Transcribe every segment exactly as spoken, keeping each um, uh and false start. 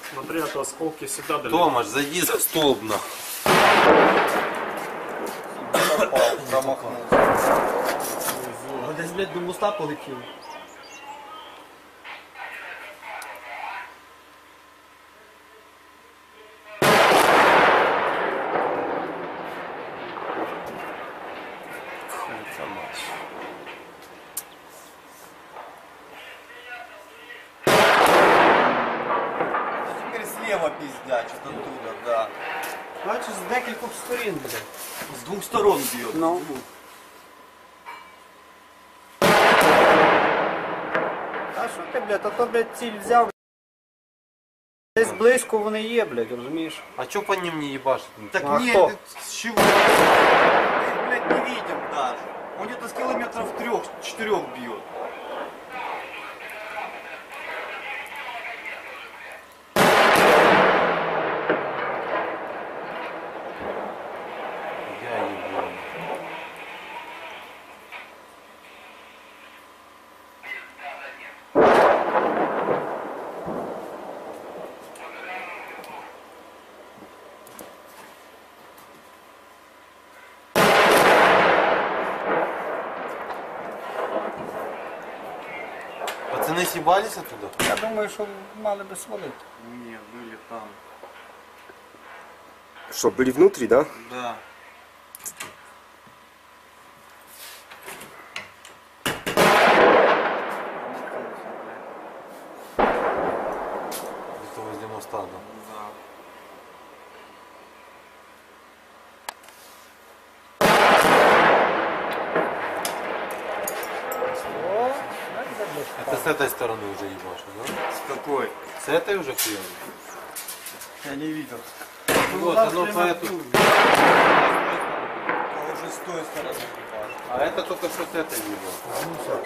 Смотри, а то осколки всегда далеко. Томаш, зайди за столб, на. Промахнулся. А десь, блядь, до моста полетів. Теперь слева пиздячит оттуда, да. Бачиш, з декількох сторін, блядь. С двух сторон бьет. Ну. А що ти, блядь, а то, блядь, ціль взяв. Десь близько вони є, блядь, розумієш? А чё по ним не ебашит? Так А нет, кто? ты с чего? Мы их, блядь, не видим даже. Он где-то с километров трех-четырех бьет. Я ебу. Пацаны съебались оттуда? Я думаю, що мали би свалити. Не, были там. Что, были внутри, да? Да. Где-то возле моста, да? Да. О, так забудь. Это с этой стороны уже ебашит, да? С какой? С этой уже хуёво? Я не видел. Вот, оно по эту... А уже с той стороны ебать. А это только что с этой ебал.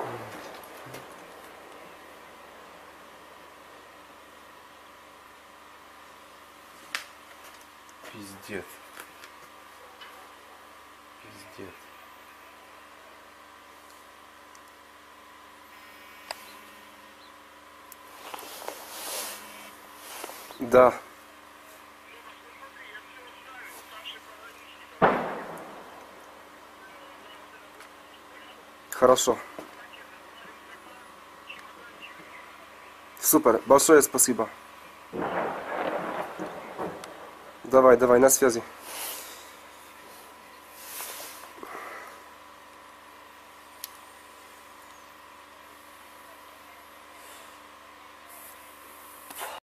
Пиздец. Пиздец. Да. Хорошо. Супер. Большое спасибо. Давай, давай, на связи.